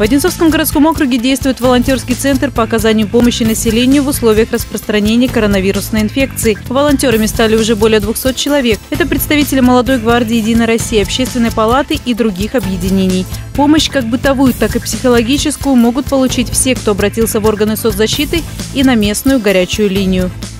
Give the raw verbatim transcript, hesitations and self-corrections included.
В Одинцовском городском округе действует волонтерский центр по оказанию помощи населению в условиях распространения коронавирусной инфекции. Волонтерами стали уже более двухсот человек. Это представители Молодой гвардии «Единой России», Общественной палаты и других объединений. Помощь как бытовую, так и психологическую могут получить все, кто обратился в органы соцзащиты и на местную горячую линию.